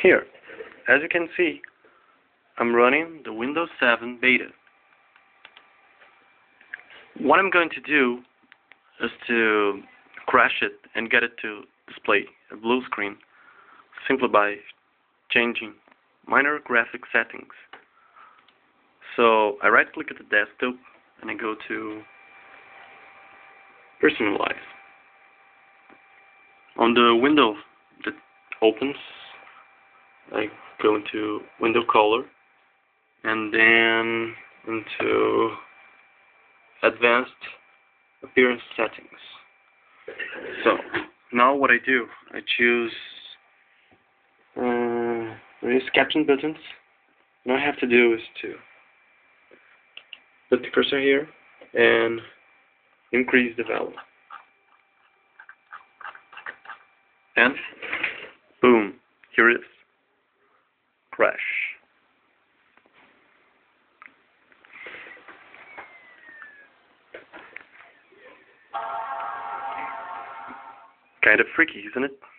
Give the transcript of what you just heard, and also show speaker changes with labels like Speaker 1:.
Speaker 1: Here, as you can see, I'm running the Windows 7 beta. What I'm going to do is to crash it and get it to display a blue screen simply by changing minor graphic settings. So I right click at the desktop and I go to personalize. On the window that opens, I go into window color and then into advanced appearance settings. So now what I do, I choose these caption buttons. What I have to do is to put the cursor here and increase the value. And boom, here it is. Crash. Kind of freaky, isn't it?